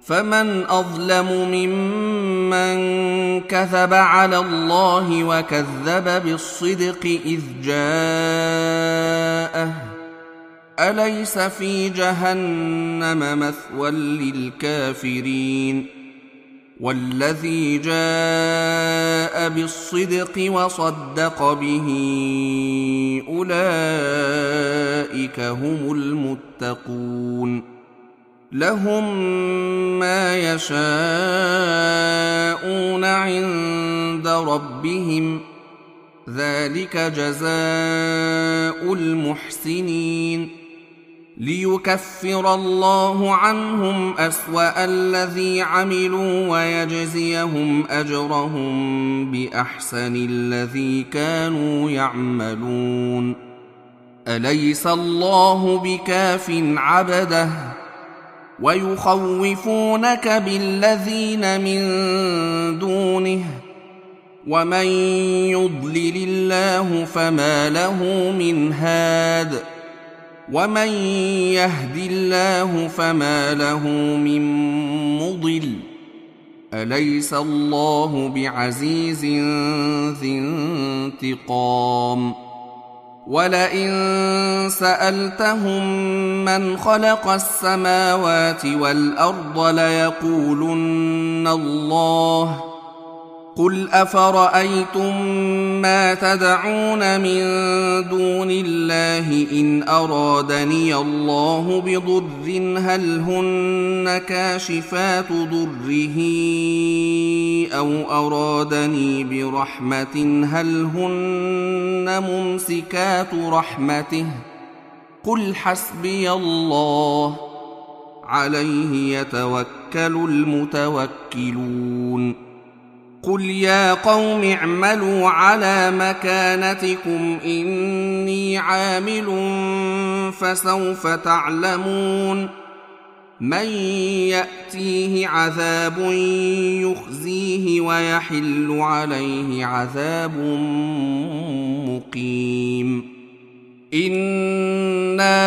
فمن أظلم ممن كذب على الله وكذب بالصدق إذ جاءه أليس في جهنم مثوى للكافرين والذي جاء بالصدق وصدق به أولئك هم المتقون لهم ما يشاءون عند ربهم ذلك جزاء المحسنين ليكفر الله عنهم أسوأ الذي عملوا ويجزيهم أجرهم بأحسن الذي كانوا يعملون أليس الله بكاف عبده ويخوفونك بالذين من دونه ومن يضلل الله فما له من هاد ومن يهد الله فما له من مضل أليس الله بعزيز ذي انتقام ولئن سألتهم من خلق السماوات والأرض ليقولن الله قل أفرأيتم ما تدعون من دون الله إن أرادني الله بضر هل هن كاشفات ضره أو أرادني برحمة هل هن ممسكات رحمته قل حسبي الله عليه يتوكل المتوكلون قل يا قوم اعملوا على مكانتكم إني عامل فسوف تعلمون من يأتيه عذاب يخزيه ويحل عليه عذاب مقيم إنا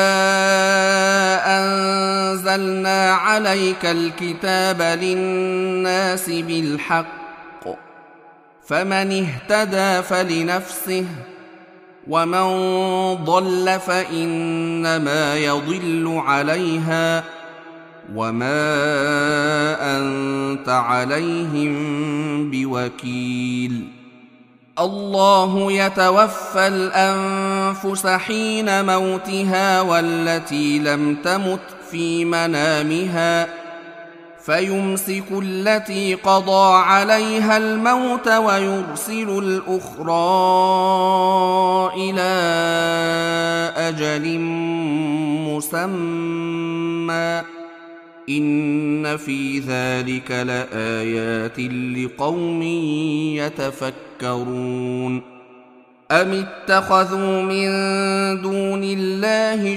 أنزلنا عليك الكتاب للناس بالحق فمن اهتدى فلنفسه ومن ضل فإنما يضل عليها وما أنت عليهم بوكيل الله يتوفى الأنفس حين موتها والتي لم تمت في منامها فيمسك التي قضى عليها الموت ويرسل الأخرى إلى أجل مسمى إن في ذلك لآيات لقوم يتفكرون أم اتخذوا من دون الله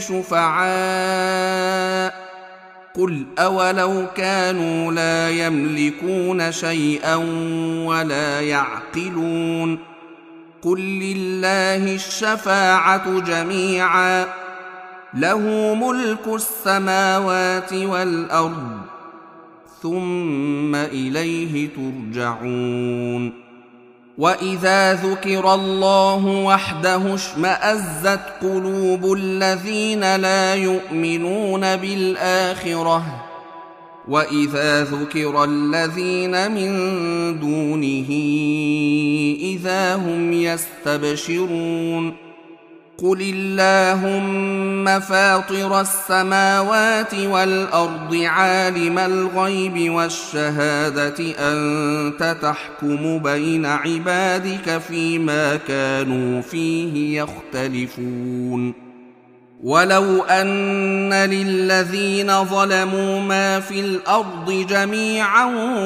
شفعاء قل أولو كانوا لا يملكون شيئا ولا يعقلون قل لله الشفاعة جميعا له ملك السماوات والأرض ثم إليه ترجعون وإذا ذكر الله وحده اشمأزت قلوب الذين لا يؤمنون بالآخرة وإذا ذكر الذين من دونه إذا هم يستبشرون قل اللهم فاطر السماوات والأرض عالم الغيب والشهادة أنت تحكم بين عبادك فيما كانوا فيه يختلفون ولو أن للذين ظلموا ما في الأرض جميعا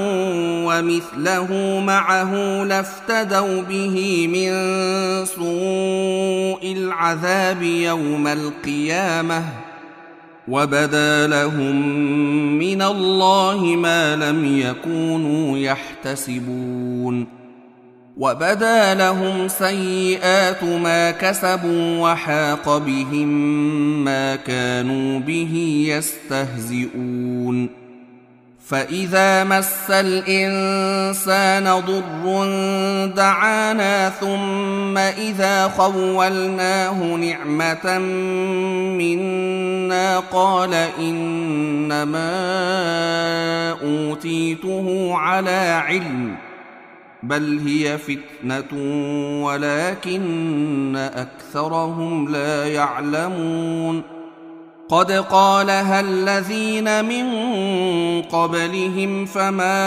ومثله معه لافتدوا به من سوء العذاب يوم القيامة وبدا لهم من الله ما لم يكونوا يحتسبون وبدا لهم سيئات ما كسبوا وحاق بهم ما كانوا به يستهزئون فإذا مس الإنسان ضر دعانا ثم إذا خولناه نعمة منا قال إنما أوتيته على علم بل هي فتنة ولكن أكثرهم لا يعلمون قد قالها الذين من قبلهم فما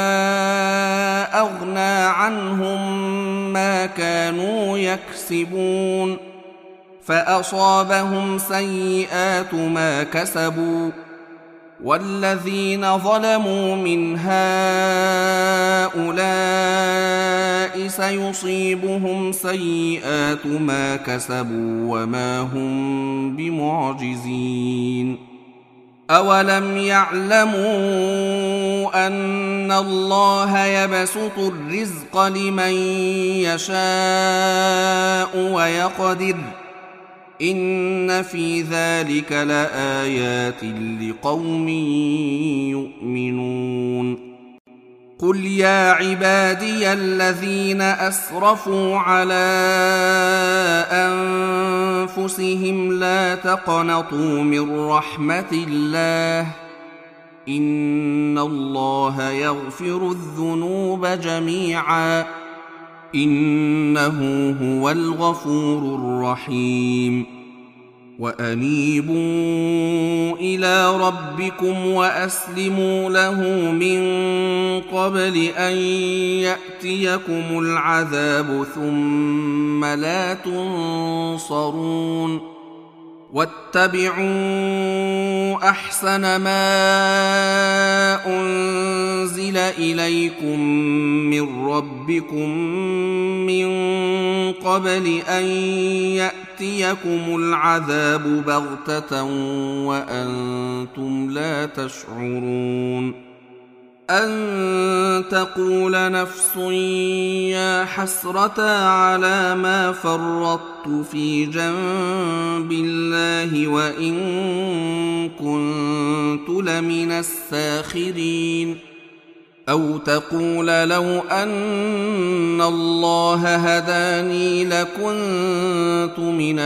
أغنى عنهم ما كانوا يكسبون فأصابهم سيئات ما كسبوا والذين ظلموا من هؤلاء سيصيبهم سيئات ما كسبوا وما هم بمعجزين أولم يعلموا أن الله يبسط الرزق لمن يشاء ويقدر إن في ذلك لآيات لقوم يؤمنون قل يا عبادي الذين أسرفوا على أنفسهم لا تقنطوا من رحمة الله إن الله يغفر الذنوب جميعا إنه هو الغفور الرحيم وأنيبوا إلى ربكم وأسلموا له من قبل أن يأتيكم العذاب ثم لا تنصرون واتبعوا أحسن ما أنزل إليكم من ربكم من قبل أن يأتيكم العذاب بغتة وأنتم لا تشعرون أن تقول نفس يا حسرة على ما فرطت في جنب الله وإن كنت لمن الساخرين أو تقول لو أن الله هداني لكنت من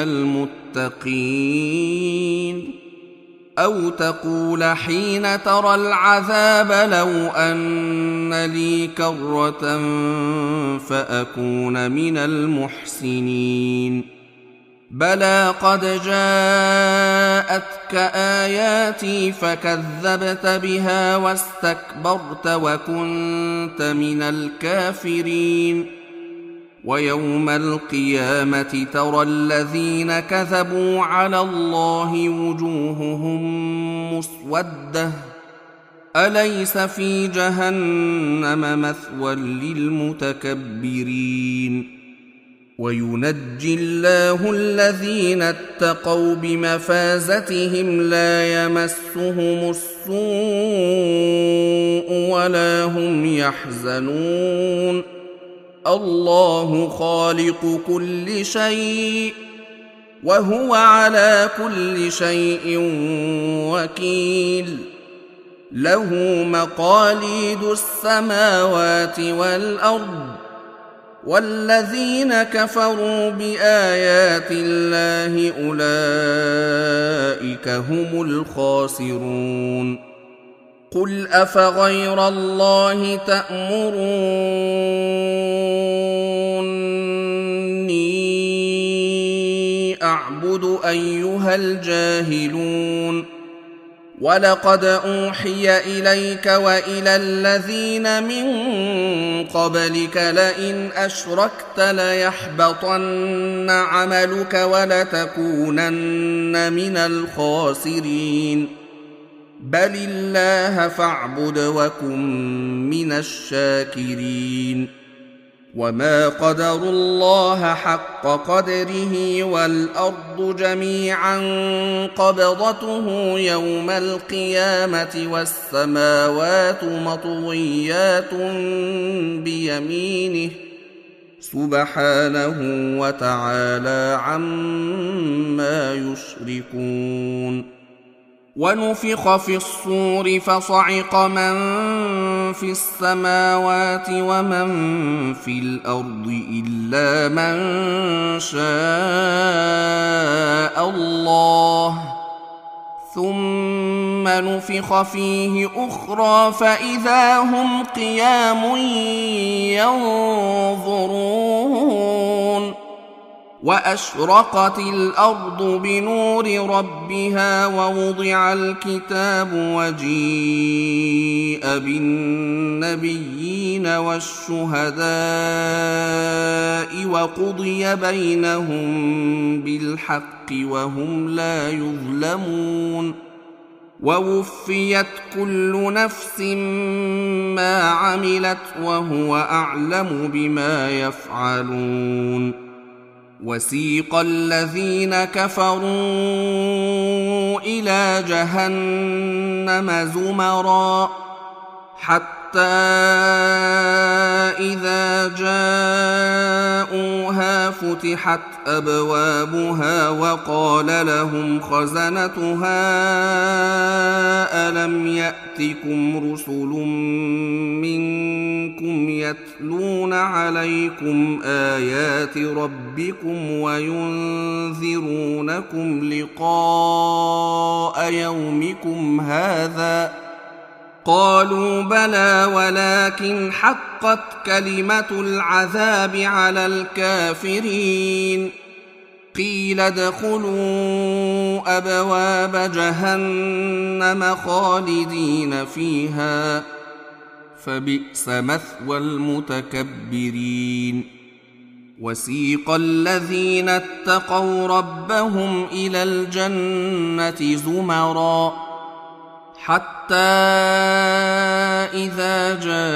المتقين أو تقول حين ترى العذاب لو أن لي كرة فأكون من المحسنين بلى قد جاءتك آياتي فكذبت بها واستكبرت وكنت من الكافرين ويوم القيامة ترى الذين كذبوا على الله وجوههم مسودة أليس في جهنم مثوى للمتكبرين وينجي الله الذين اتقوا بمفازتهم لا يمسهم السوء ولا هم يحزنون الله خالق كل شيء وهو على كل شيء وكيل له مقاليد السماوات والأرض والذين كفروا بآيات الله أولئك هم الخاسرون قل أفغير الله تأمروني أعبد أيها الجاهلون ولقد أوحي إليك وإلى الذين من قبلك لئن أشركت ليحبطن عملك ولتكونن من الخاسرين بل الله فاعبد وكن من الشاكرين وما قدروا الله حق قدره والأرض جميعا قبضته يوم القيامة والسماوات مطويات بيمينه سبحانه وتعالى عما يشركون ونفخ في الصور فصعق من في السماوات ومن في الأرض إلا من شاء الله ثم نفخ فيه أخرى فإذا هم قيام ينظرون وأشرقت الأرض بنور ربها ووضع الكتاب وجيء بالنبيين والشهداء وقضي بينهم بالحق وهم لا يظلمون ووفيت كل نفس ما عملت وهو أعلم بما يفعلون وسيق الذين كفروا إلى جهنم زمرا حتى إذا جاءوها فتحت أبوابها وقال لهم خزنتها ألم يأتكم رسل منكم يتلون عليكم آيات ربكم وينذرونكم لقاء يومكم هذا قالوا بلى ولكن حقت كلمة العذاب على الكافرين قيل ادخلوا أبواب جهنم خالدين فيها فبئس مثوى المتكبرين وسيق الذين اتقوا ربهم إلى الجنة زمرا حتى إذا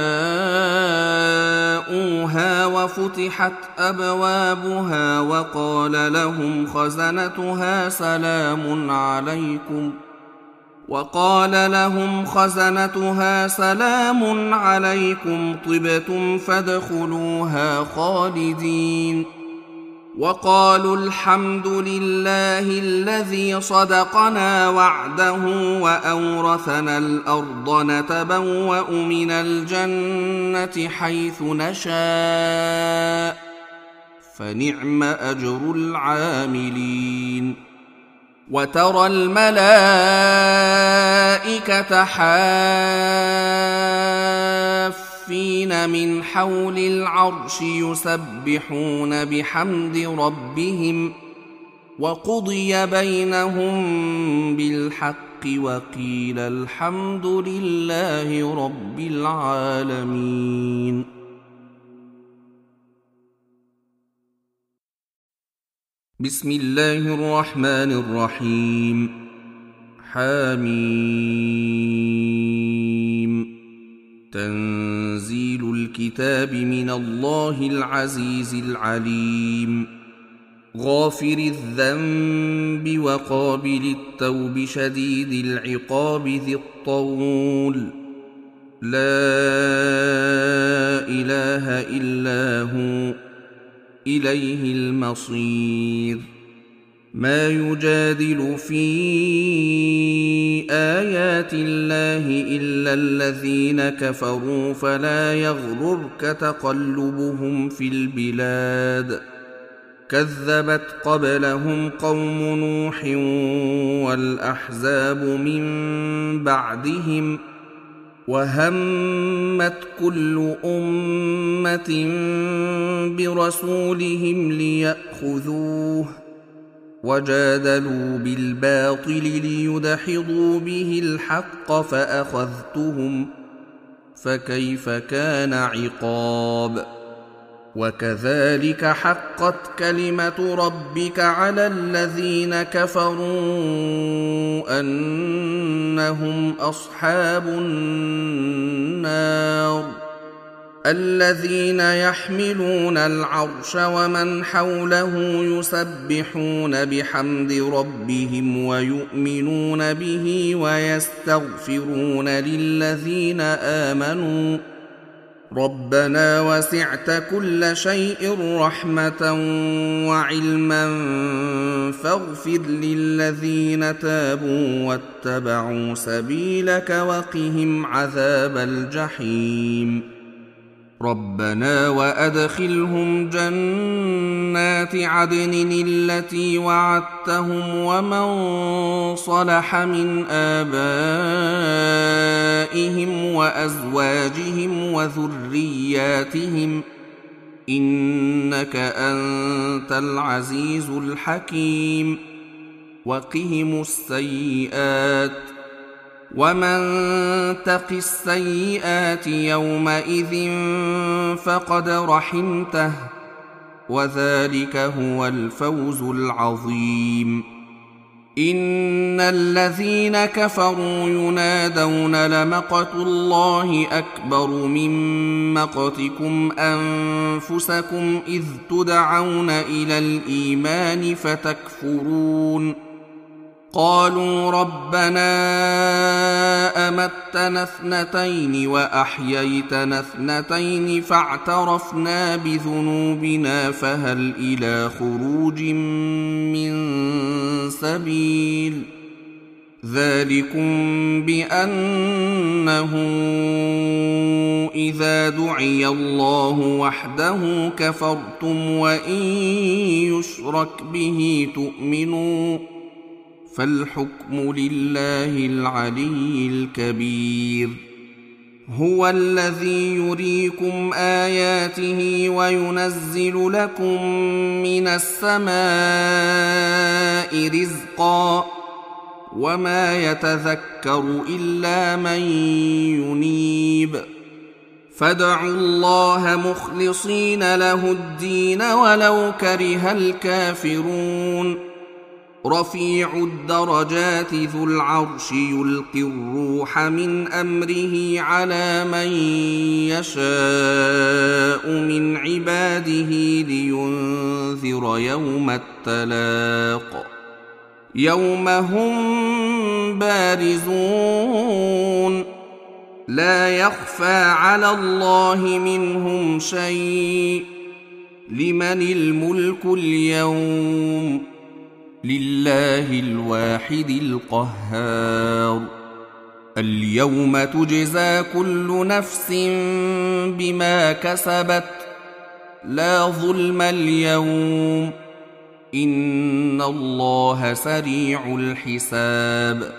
جاءوها وفتحت أبوابها وقال لهم خزنتها سلام عليكم طبتم فادخلوها خالدين وقالوا الحمد لله الذي صدقنا وعده وأورثنا الأرض نتبوأ من الجنة حيث نشاء فنعم أجر العاملين وترى الملائكة حافين من حول العرش يسبحون بحمد ربهم وقضي بينهم بالحق وقيل الحمد لله رب العالمين. بسم الله الرحمن الرحيم. حميم. تنزيل الكتاب من الله العزيز العليم. غافر الذنب وقابل التوب شديد العقاب ذي الطول لا إله إلا هو إليه المصير. ما يجادل في آيات الله إلا الذين كفروا فلا يغررك تقلبهم في البلاد. كذبت قبلهم قوم نوح والأحزاب من بعدهم وهمت كل أمة برسولهم ليأخذوه وجادلوا بالباطل ليدحضوا به الحق فأخذتهم فكيف كان عقاب. وكذلك حقت كلمة ربك على الذين كفروا أنهم أصحاب النار. الذين يحملون العرش ومن حوله يسبحون بحمد ربهم ويؤمنون به ويستغفرون للذين آمنوا ربنا وسعت كل شيء رحمة وعلما فاغفر للذين تابوا واتبعوا سبيلك وقهم عذاب الجحيم ربنا وأدخلهم جنات عدن التي وعدتهم ومن صلح من آبائهم وأزواجهم وذرياتهم إنك أنت العزيز الحكيم وقهم السيئات ومن تق السيئات يومئذ فقد رحمته وذلك هو الفوز العظيم إن الذين كفروا ينادون لمقت الله أكبر من مقتكم أنفسكم إذ تدعون إلى الإيمان فتكفرون قالوا ربنا أمتنا اثنتين وأحييتنا اثنتين فاعترفنا بذنوبنا فهل إلى خروج من سبيل ذلكم بأنه إذا دعي الله وحده كفرتم وإن يشرك به تؤمنوا فالحكم لله العلي الكبير هو الذي يريكم آياته وينزل لكم من السماء رزقا وما يتذكر إلا من ينيب فادعوا الله مخلصين له الدين ولو كره الكافرون رفيع الدرجات ذو العرش يلقي الروح من أمره على من يشاء من عباده لينذر يوم التلاق يوم هم بارزون لا يخفى على الله منهم شيء لمن الملك اليوم لله الواحد القهار اليوم تجزى كل نفس بما كسبت لا ظلم اليوم إن الله سريع الحساب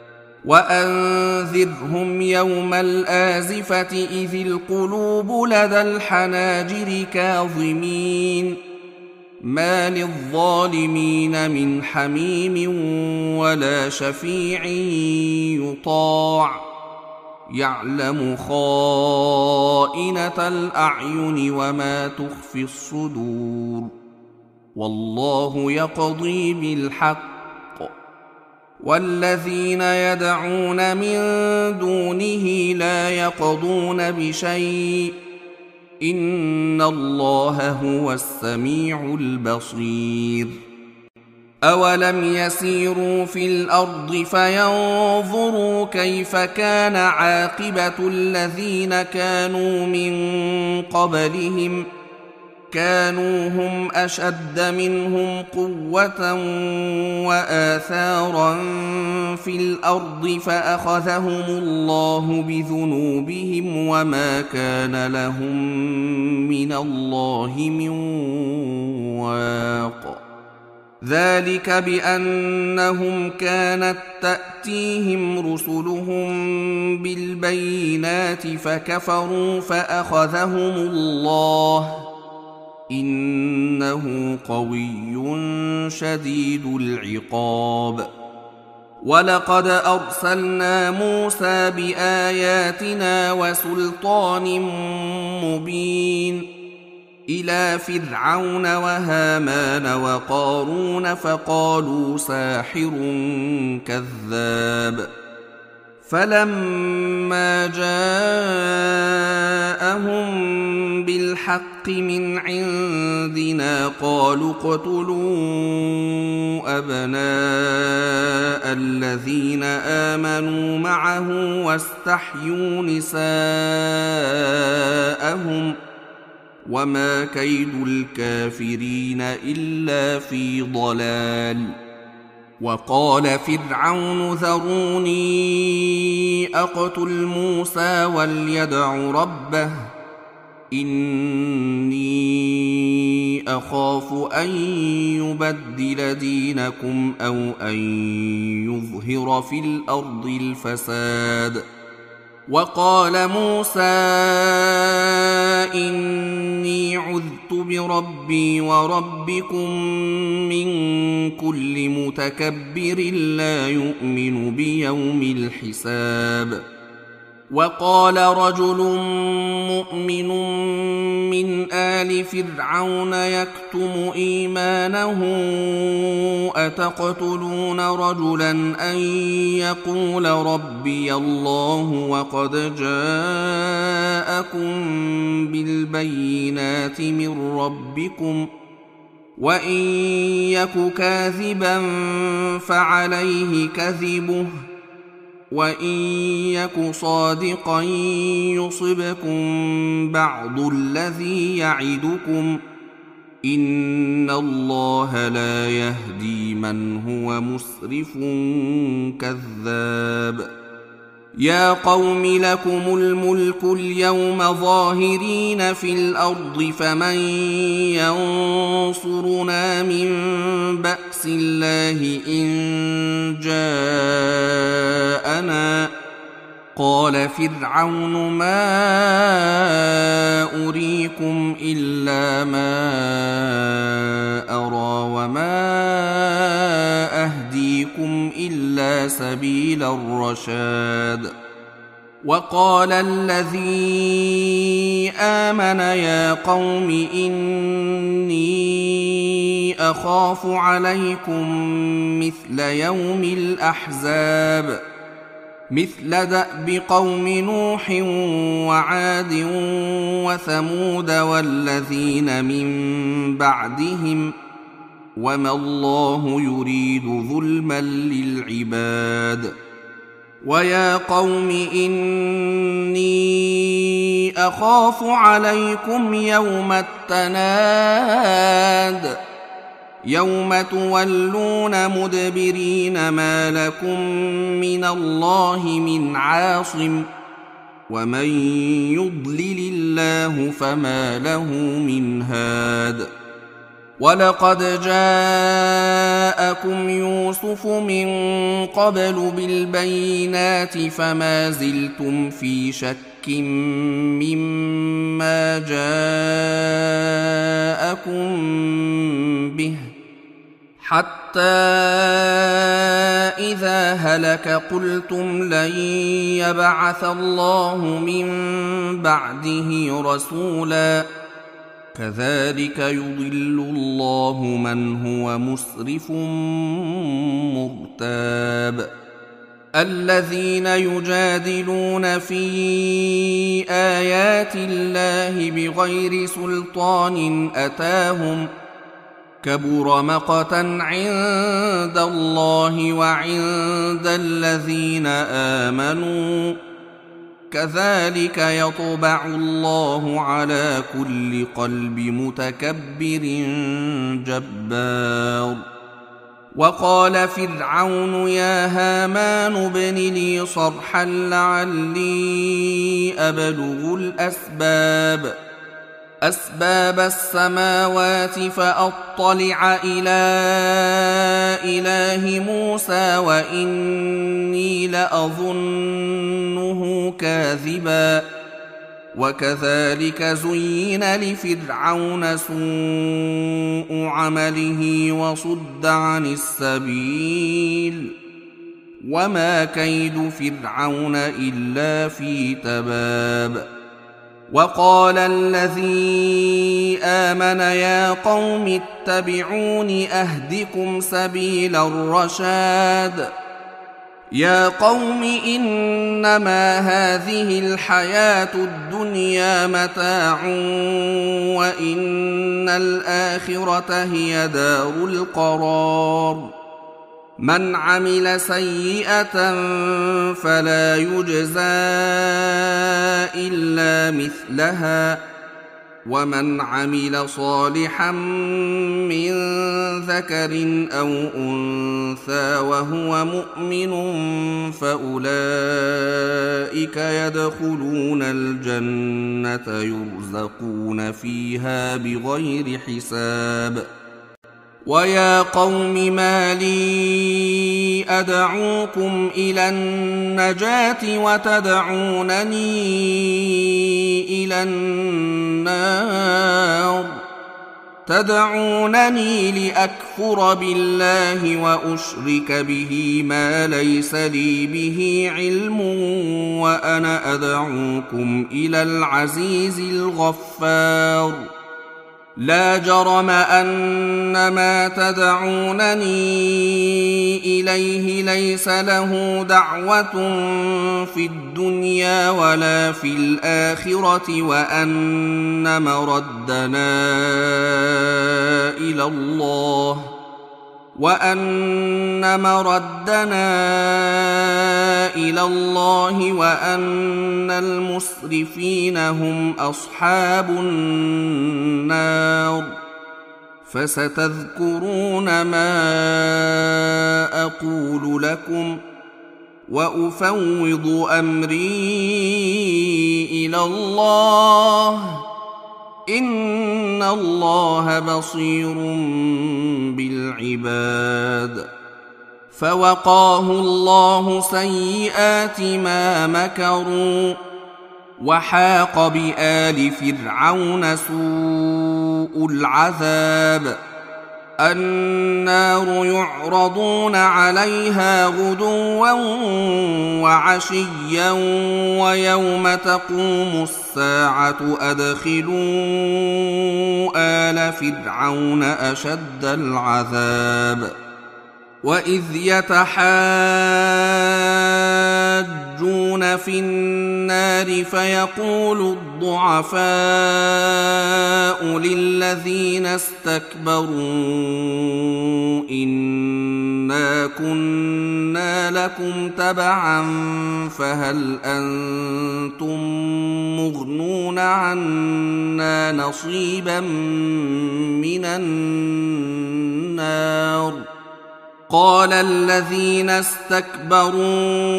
وأنذرهم يوم الآزفة إذ القلوب لدى الحناجر كاظمين ما للظالمين من حميم ولا شفيع يطاع يعلم خائنة الأعين وما تخفي الصدور والله يقضي بالحق والذين يدعون من دونه لا يقضون بشيء إن الله هو السميع البصير أولم يسيروا في الأرض فينظروا كيف كان عاقبة الذين كانوا من قبلهم كانوا هم أشد منهم قوة وآثارا في الأرض فأخذهم الله بذنوبهم وما كان لهم من الله من واق ذلك بأنهم كانت تأتيهم رسلهم بالبينات فكفروا فأخذهم الله إنه قوي شديد العقاب ولقد أرسلنا موسى بآياتنا وسلطان مبين إلى فرعون وهامان وقارون فقالوا ساحر كذاب فلما جاءهم بالحق من عندنا قالوا اقتلوا أبناء الذين آمنوا معه واستحيوا نساءهم كيدهم وما كيد الكافرين إلا في ضلال. وقال فرعون ذروني أقتل موسى وليدع ربه إني أخاف أن يبدل دينكم أو أن يظهر في الأرض الفساد. وقال موسى إني عذت بربي وربكم من كل متكبر لا يؤمن بيوم الحساب. وقال رجل مؤمن من آل فرعون يكتم إيمانه أتقتلون رجلا أن يقول ربي الله وقد جاءكم بالبينات من ربكم وإن يك كاذبا فعليه كذبه وإن يك صادقا يصبكم بعض الذي يعدكم إن الله لا يهدي من هو مسرف كذاب. يا قوم لكم الملك اليوم ظاهرين في الأرض فمن ينصرنا من بأس الله إن جاءنا. قال فرعون ما أريكم إلا ما أرى وما أهديكم إلا سبيل الرشاد. وقال الذي آمن يا قوم إني أخاف عليكم مثل يوم الأحزاب مثل دأب قوم نوح وعاد وثمود والذين من بعدهم وما الله يريد ظلما للعباد. ويا قوم إني أخاف عليكم يوم التناد يوم تولون مدبرين ما لكم من الله من عاصم ومن يضلل الله فما له من هاد. ولقد جاءكم يوسف من قبل بالبينات فما زلتم في شك مما جاءكم به حتى إذا هلك قلتم لن يبعث الله من بعده رسولا كذلك يضل الله من هو مسرف مرتاب. الذين يجادلون في آيات الله بغير سلطان أتاهم كبر مقتا عند الله وعند الذين آمنوا كذلك يطبع الله على كل قلب متكبر جبار. وقال فرعون يا هامان ابن لي صرحا لعلي أبلغ أسباب السماوات فأطلع إلى إله موسى وإني لأظنه كاذبا. وكذلك زين لفرعون سوء عمله وصد عن السبيل وما كيد فرعون إلا في تباب. وقال الذي آمن يا قوم اتبعون أهدكم سبيل الرشاد. يا قوم إنما هذه الحياة الدنيا متاع وإن الآخرة هي دار القرار. من عمل سيئة فلا يجزى إلا مثلها ومن عمل صالحا من ذكر أو أنثى وهو مؤمن فأولئك يدخلون الجنة يرزقون فيها بغير حساب. ويا قوم ما لي أدعوكم إلى النجاة وتدعونني إلى النار تدعونني لأكفر بالله وأشرك به ما ليس لي به علم وأنا أدعوكم إلى العزيز الغفار. لا جرم أن ما تدعونني إليه ليس له دعوة في الدنيا ولا في الآخرة وأن مردنا إلى الله وأن المسرفين هم أصحاب النار. فستذكرون ما أقول لكم وأفوض أمري إلى الله إن الله بصير بالعباد. فوقاه الله سيئات ما مكروا وحاق بآل فرعون سوء العذاب. النار يعرضون عليها غدوا وعشيا ويوم تقوم الساعة أدخلوا آل فرعون أشد العذاب. وإذ يتحاجون في النار فيقول الضعفاء للذين استكبروا إنا كنا لكم تبعا فهل أنتم مغنون عنا نصيبا من النار. قال الذين استكبروا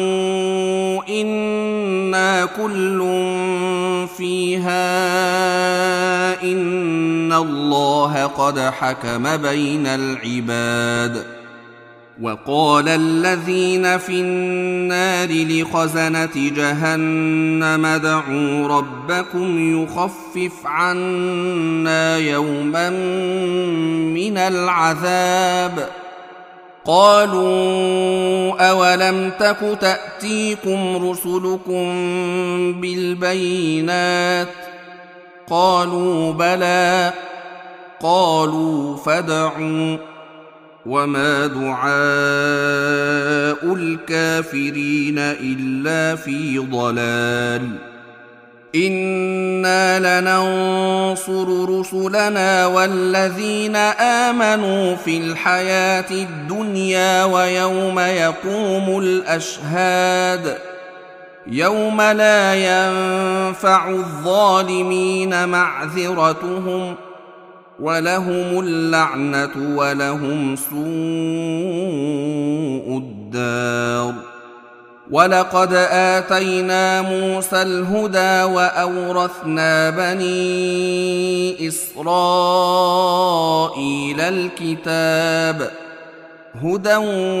إنا كل فيها إن الله قد حكم بين العباد. وقال الذين في النار لخزنة جهنم ادعوا ربكم يخفف عنا يوما من العذاب. قالوا أولم تك تأتيكم رسلكم بالبينات قالوا بلى قالوا فادعوا وما دعاء الكافرين إلا في ضلال. إنا لننصر رسلنا والذين آمنوا في الحياة الدنيا ويوم يقوم الأشهاد يوم لا ينفع الظالمين معذرتهم ولهم اللعنة ولهم سوء الدار. ولقد آتينا موسى الهدى وأورثنا بني إسرائيل الكتاب هدى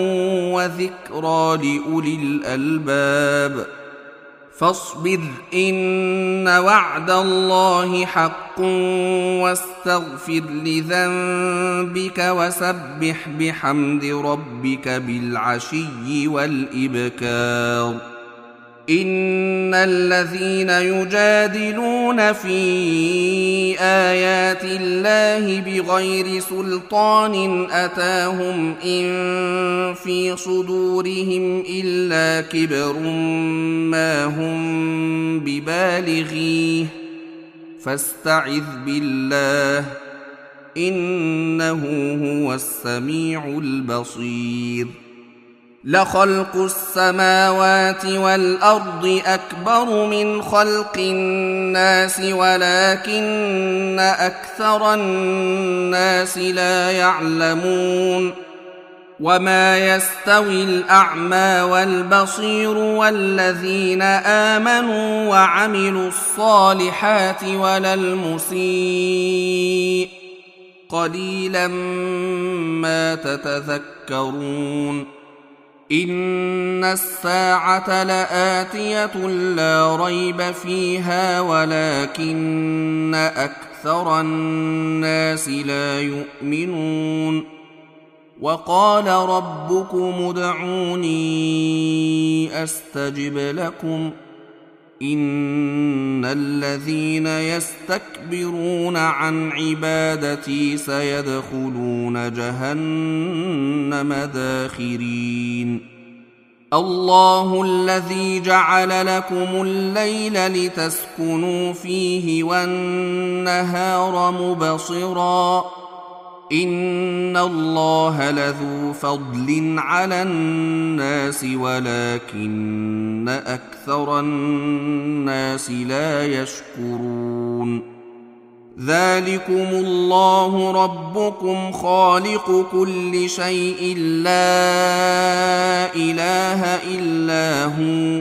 وذكرى لأولي الألباب. فاصبر إن وعد الله حق واستغفر لذنبك وسبح بحمد ربك بالعشي والإبكار. إن الذين يجادلون في آيات الله بغير سلطان أتاهم إن في صدورهم إلا كبر ما هم ببالغيه فاستعذ بالله إنه هو السميع البصير. لخلق السماوات والأرض أكبر من خلق الناس ولكن أكثر الناس لا يعلمون وما يستوي الأعمى والبصير والذين آمنوا وعملوا الصالحات ولا المسيء قليلا ما تتذكرون إن الساعة لآتية لا ريب فيها ولكن أكثر الناس لا يؤمنون وقال ربكم ادعوني أستجب لكم إن الذين يستكبرون عن عبادتي سيدخلون جهنم داخرين الله الذي جعل لكم الليل لتسكنوا فيه والنهار مبصرا إن الله لذو فضل على الناس ولكن أكثر الناس لا يشكرون ذلكم الله ربكم خالق كل شيء لا إله إلا هو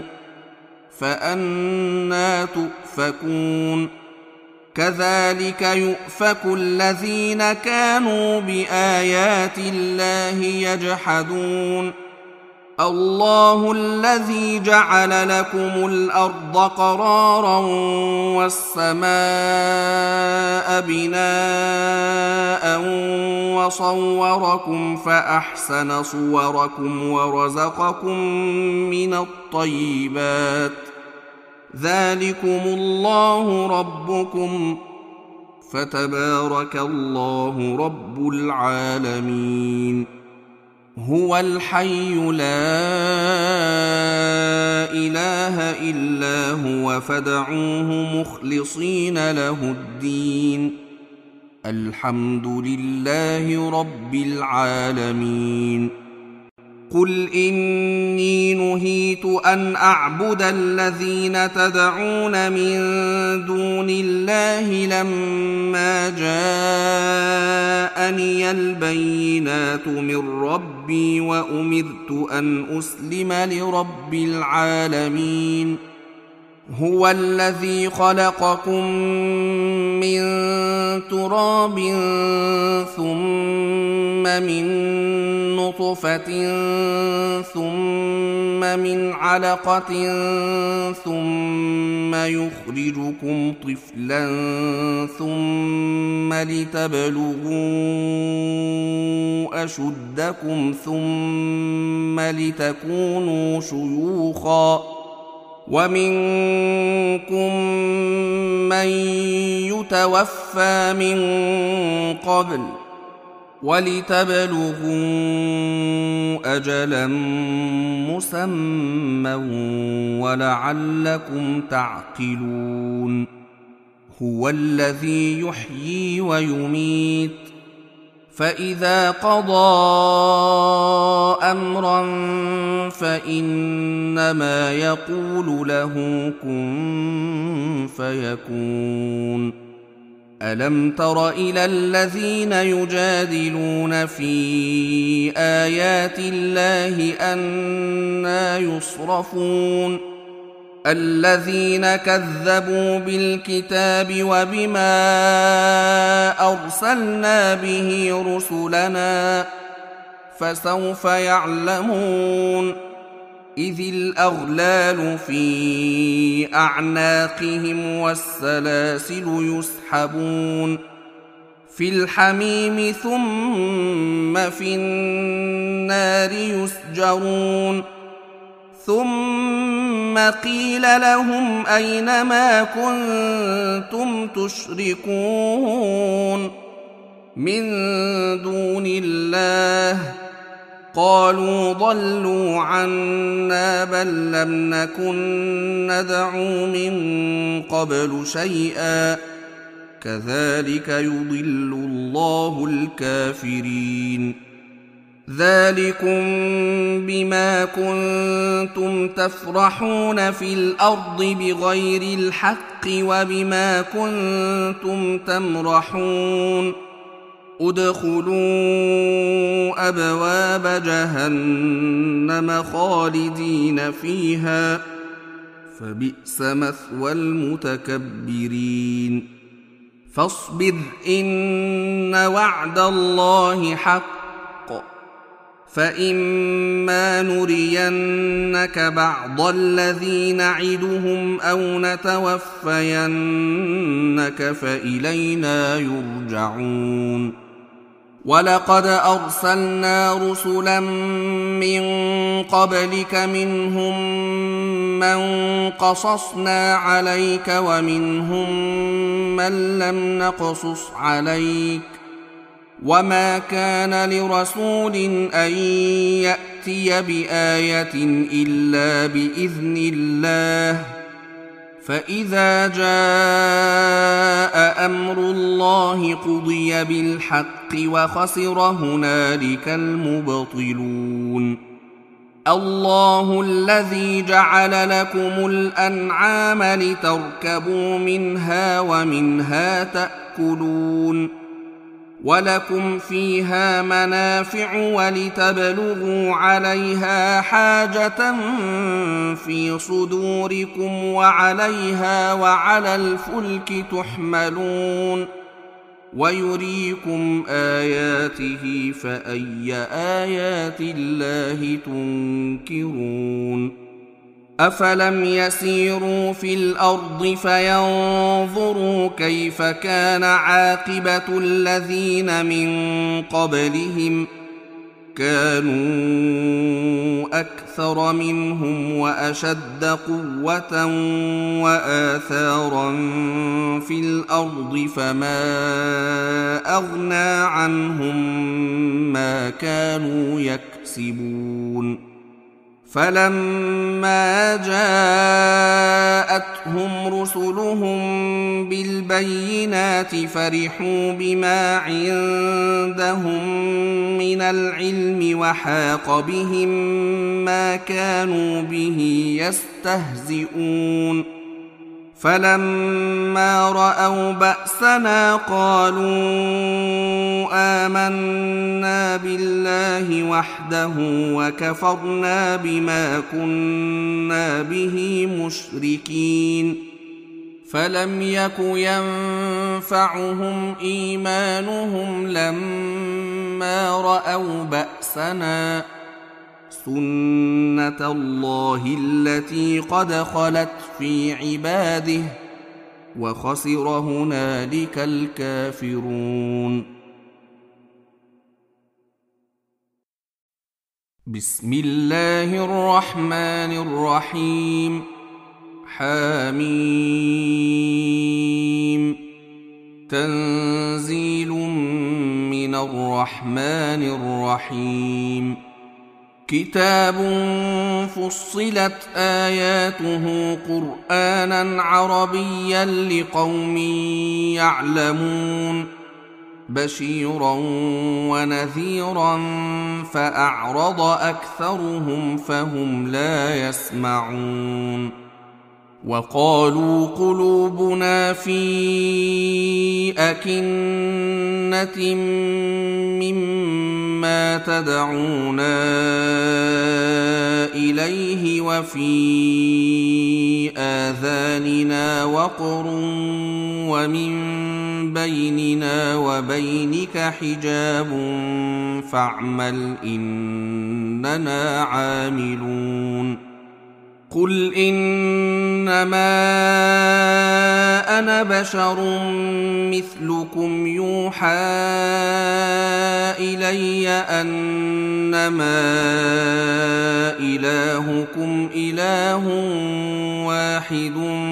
فأنى تؤفكون كذلك يؤفك الذين كانوا بآيات الله يجحدون الله الذي جعل لكم الأرض قرارا والسماء بناء وصوركم فأحسن صوركم ورزقكم من الطيبات ذلكم الله ربكم فتبارك الله رب العالمين هو الحي لا إله إلا هو فادعوه مخلصين له الدين الحمد لله رب العالمين قل إني نهيت أن أعبد الذين تدعون من دون الله لما جاءني البينات من ربي وأمرت أن أسلم لرب العالمين هو الذي خلقكم من تراب ثم من نطفة ثم من علقة ثم يخرجكم طفلا ثم لتبلغوا أشدكم ثم لتكونوا شيوخا ومنكم من يتوفى من قبل ولتبلغوا أجلا مسمى ولعلكم تعقلون هو الذي يحيي ويميت فإذا قضى أمرا فإنما يقول له كن فيكون ألم تر إلى الذين يجادلون في آيات الله أنى يصرفون الذين كذبوا بالكتاب وبما أرسلنا به رسلنا فسوف يعلمون إذ الأغلال في أعناقهم والسلاسل يسحبون في الحميم ثم في النار يسجرون ثم قيل لهم أين ما كنتم تشركون من دون الله قالوا ضلوا عنا بل لم نكن ندعو من قبل شيئا كذلك يضل الله الكافرين ذلكم بما كنتم تفرحون في الأرض بغير الحق وبما كنتم تمرحون ادخلوا أبواب جهنم خالدين فيها فبئس مثوى المتكبرين فاصبر إن وعد الله حق فإما نرينك بعض الذي نعدهم أو نتوفينك فإلينا يرجعون ولقد أرسلنا رسلا من قبلك منهم من قصصنا عليك ومنهم من لم نقصص عليك وما كان لرسول أن يأتي بآية إلا بإذن الله فإذا جاء أمر الله قضي بالحق وخسر هنالك المبطلون الله الذي جعل لكم الأنعام لتركبوا منها ومنها تأكلون ولكم فيها منافع ولتبلغوا عليها حاجة في صدوركم وعليها وعلى الفلك تحملون ويريكم آياته فأي آيات الله تنكرون أفلم يسيروا في الأرض فينظروا كيف كان عاقبة الذين من قبلهم كانوا أكثر منهم وأشد قوة وآثارا في الأرض فما أغنى عنهم ما كانوا يكسبون فلما جاءتهم رسلهم بالبينات فرحوا بما عندهم من العلم وحاق بهم ما كانوا به يستهزئون فلما رأوا بأسنا قالوا آمنا بالله وحده وكفرنا بما كنا به مشركين فلم يك ينفعهم إيمانهم لما رأوا بأسنا سنة الله التي قد خلت في عباده وخسر هنالك الكافرون بسم الله الرحمن الرحيم حميم تنزيل من الرحمن الرحيم كتاب فصلت آياته قرآنا عربيا لقوم يعلمون بشيرا ونذيرا فأعرض أكثرهم فهم لا يسمعون وقالوا قلوبنا في أكنة مما تدعونا إليه وفي آذاننا وقر ومن بيننا وبينك حجاب فاعمل إننا عاملون قل إنما أنا بشر مثلكم يوحى إلي أنما إلهكم إله واحد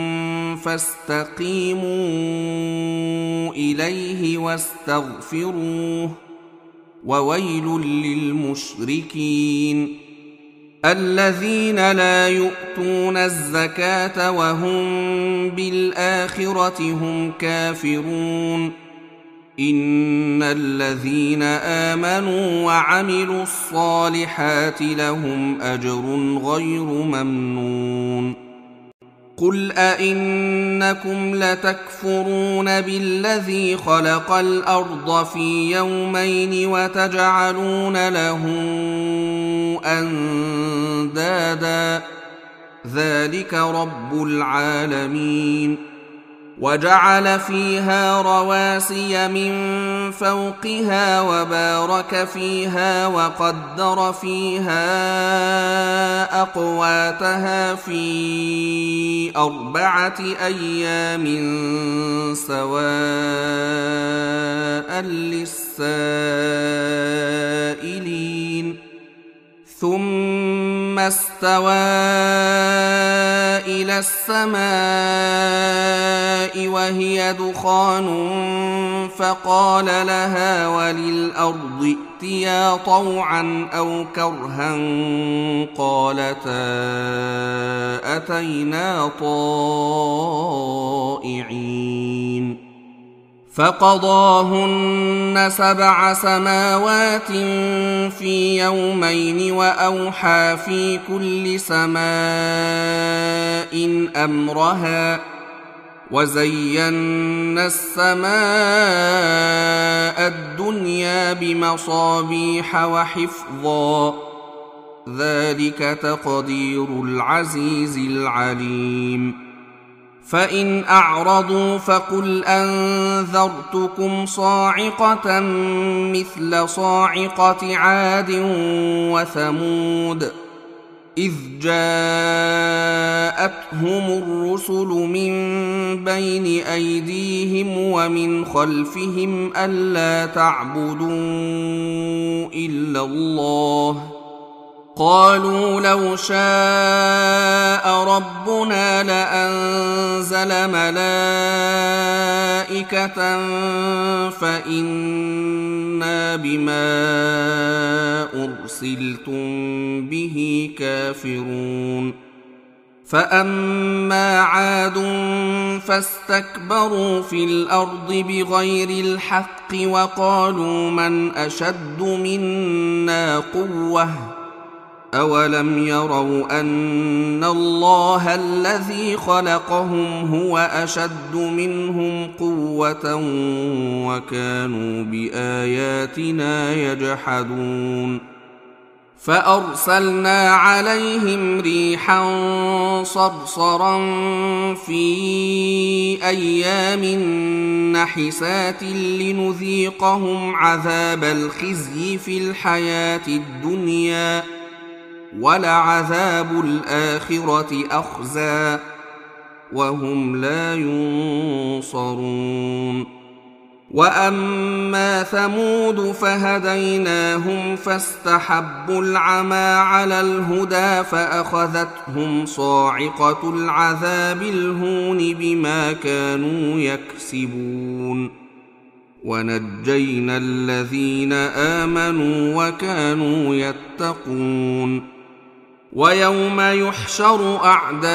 فاستقيموا إليه واستغفروه وويل للمشركين الذين لا يؤتون الزكاة وهم بالآخرة هم كافرون إن الذين آمنوا وعملوا الصالحات لهم أجر غير ممنون قل أئنكم لتكفرون بالذي خلق الأرض في يومين وتجعلون له أندادا ذلك رب العالمين وجعل فيها رواسي من فوقها وبارك فيها وقدر فيها أقواتها في 4 أيام سواء للسائلين ثم استوى إلى السماء وهي دخان فقال لها وللأرض ائتيا طوعا أو كرها قالتا أتينا طائعين فقضاهن 7 سماوات في يومين وأوحى في كل سماء أمرها وزينا السماء الدنيا بمصابيح وحفظا ذلك تقدير العزيز العليم فإن أعرضوا فقل أنذرتكم صاعقة مثل صاعقة عاد وثمود إذ جاءتهم الرسل من بين أيديهم ومن خلفهم ألا تعبدوا إلا الله قالوا لو شاء ربنا لأنزل ملائكة فإنا بما أرسلتم به كافرون فأما عاد فاستكبروا في الأرض بغير الحق وقالوا من أشد منا قوة أولم يروا أن الله الذي خلقهم هو أشد منهم قوة وكانوا بآياتنا يجحدون فأرسلنا عليهم ريحا صرصرا في أيام نحسات لنذيقهم عذاب الخزي في الحياة الدنيا ولعذاب الآخرة أخزى وهم لا ينصرون وأما ثمود فهديناهم فاستحبوا العمى على الهدى فأخذتهم صاعقة العذاب الهون بما كانوا يكسبون ونجينا الذين آمنوا وكانوا يتقون ويوم يحشر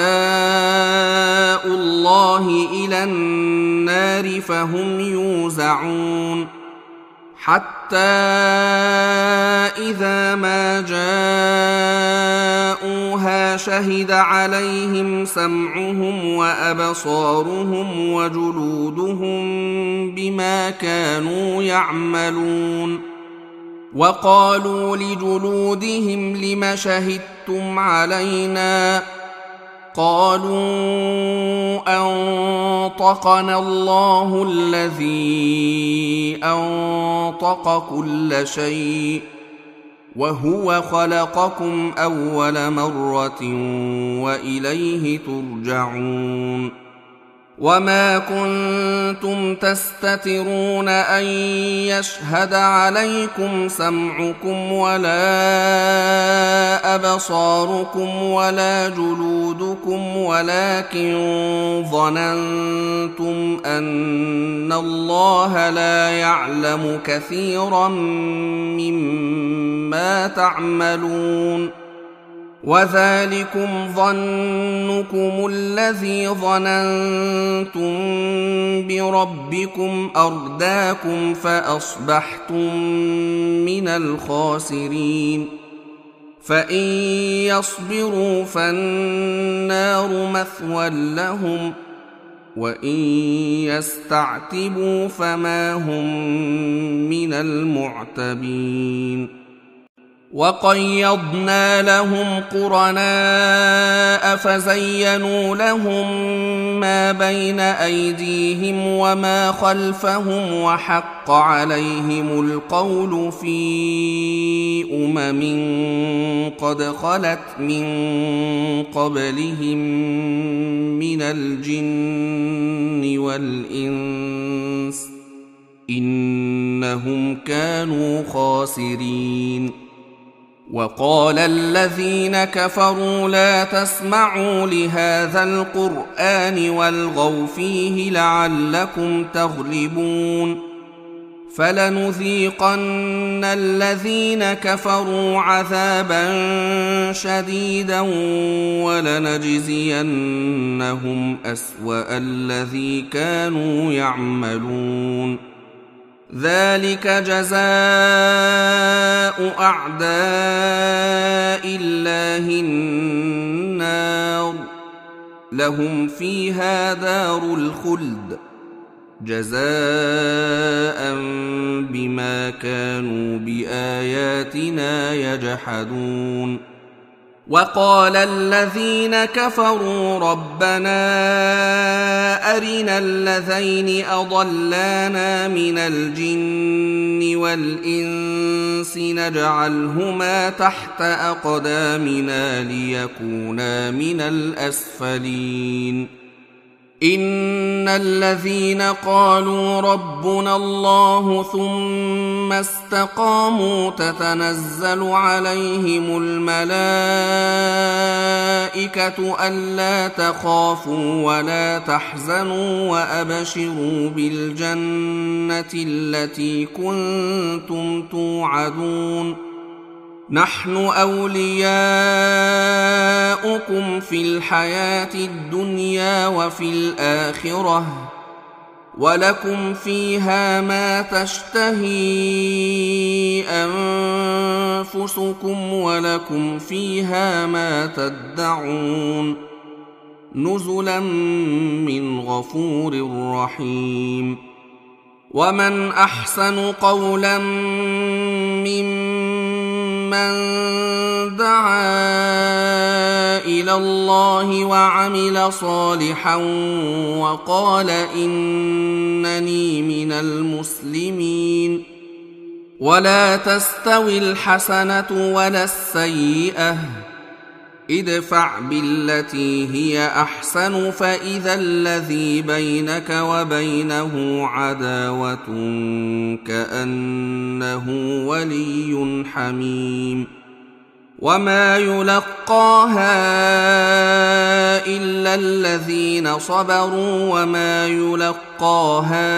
أعداء الله إلى النار فهم يوزعون حتى إذا ما جاءوها شهد عليهم سمعهم وأبصارهم وجلودهم بما كانوا يعملون وقالوا لجلودهم لم شهدتم علينا قالوا أنطقنا الله الذي أنطق كل شيء وهو خلقكم أول مرة وإليه ترجعون وما كنتم تستترون أن يشهد عليكم سمعكم ولا أبصاركم ولا جلودكم ولكن ظننتم أن الله لا يعلم كثيرا مما تعملون وذلكم ظنكم الذي ظننتم ربكم أرداكم فأصبحتم من الخاسرين فإن يصبروا فالنار مثوى لهم وإن يستعتبوا فما هم من المعتبين وقيضنا لهم قرناء فزينوا لهم ما بين أيديهم وما خلفهم وحق عليهم القول في قد خلت من قبلهم من الجن والإنس إنهم كانوا خاسرين وقال الذين كفروا لا تسمعوا لهذا القرآن والغوا فيه لعلكم تغلبون فلنذيقن الذين كفروا عذابا شديدا ولنجزينهم أسوأ الذي كانوا يعملون ذلك جزاء أعداء الله النار لهم فيها دار الخلد جزاء بما كانوا بآياتنا يجحدون وقال الذين كفروا ربنا أرنا الذين أضلانا من الجن والإنس نجعلهما تحت أقدامنا ليكونا من الأسفلين إن الذين قالوا ربنا الله ثم استقاموا تتنزل عليهم الملائكة ألا تخافوا ولا تحزنوا وأبشروا بالجنة التي كنتم توعدون نحن أولياؤكم في الحياة الدنيا وفي الآخرة ولكم فيها ما تشتهي أنفسكم ولكم فيها ما تدعون نزلا من غفور رحيم ومن أحسن قولا ممن دعا إلى الله وعمل صالحا وقال إنني من المسلمين ولا تستوي الحسنة ولا السيئة ادفع بالتي هي أحسن فإذا الذي بينك وبينه عداوة كأنه ولي حميم وما يلقاها إلا الذين صبروا وما يلقاها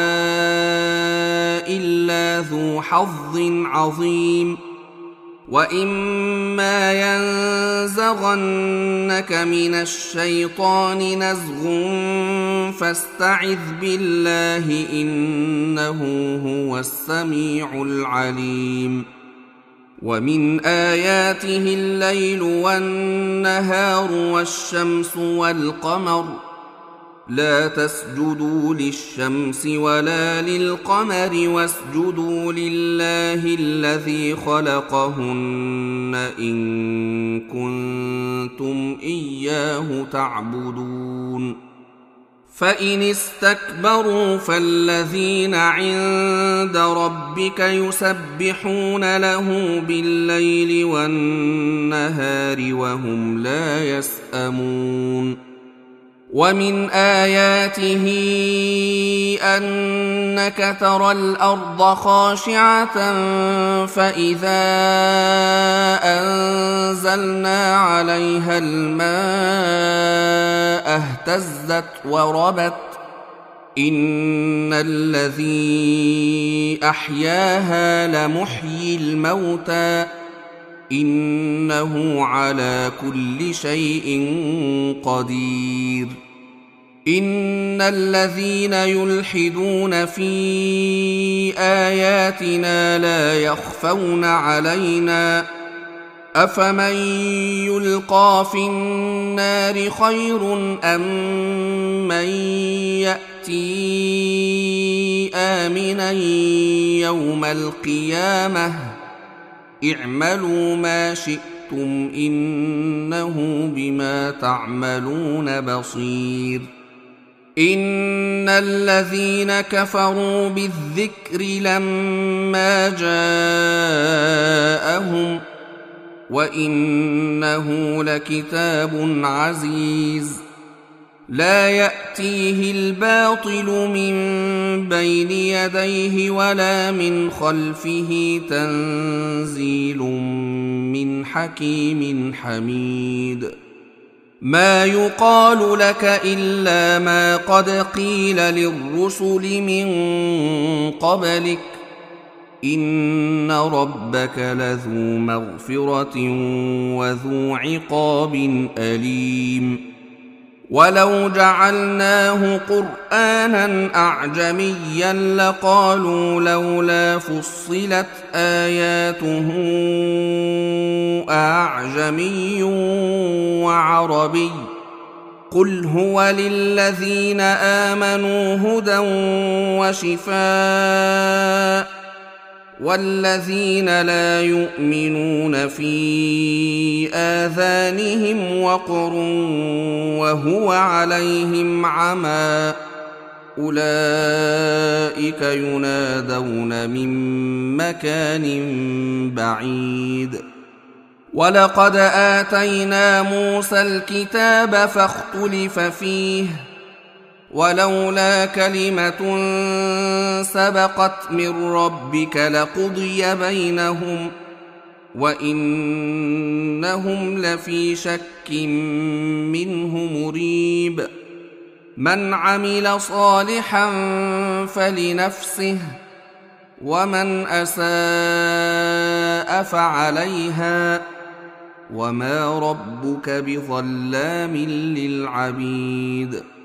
إلا ذو حظ عظيم وإما ينزغنك من الشيطان نزغ فاستعذ بالله إنه هو السميع العليم ومن آياته الليل والنهار والشمس والقمر لا تسجدوا للشمس ولا للقمر واسجدوا لله الذي خلقهن إن كنتم إياه تعبدون فإن استكبروا فالذين عند ربك يسبحون له بالليل والنهار وهم لا يسأمون ومن آياته أنك ترى الأرض خاشعة فإذا أنزلنا عليها الماء اهتزت وربت إن الذي أحياها لمحيي الموتى إنه على كل شيء قدير إن الذين يلحدون في آياتنا لا يخفون علينا أفمن يلقى في النار خير أم من يأتي آمنا يوم القيامة اعملوا ما شئتم إنه بما تعملون بصير إن الذين كفروا بالذكر لما جاءهم وإنه لكتاب عزيز لا يأتيه الباطل من بين يديه ولا من خلفه تنزيل من حكيم حميد ما يقال لك إلا ما قد قيل للرسل من قبلك إن ربك لذو مغفرة وذو عقاب أليم ولو جعلناه قرآنا أعجميا لقالوا لولا فصلت آياته أعجمي وعربي قل هو للذين آمنوا هدى وشفاء والذين لا يؤمنون في آذانهم وقر وهو عليهم عمى أولئك ينادون من مكان بعيد ولقد آتينا موسى الكتاب فاختلف فيه ولولا كلمة سبقت من ربك لقضي بينهم وإنهم لفي شك منه مريب من عمل صالحا فلنفسه ومن أساء فعليها وما ربك بظلام للعبيد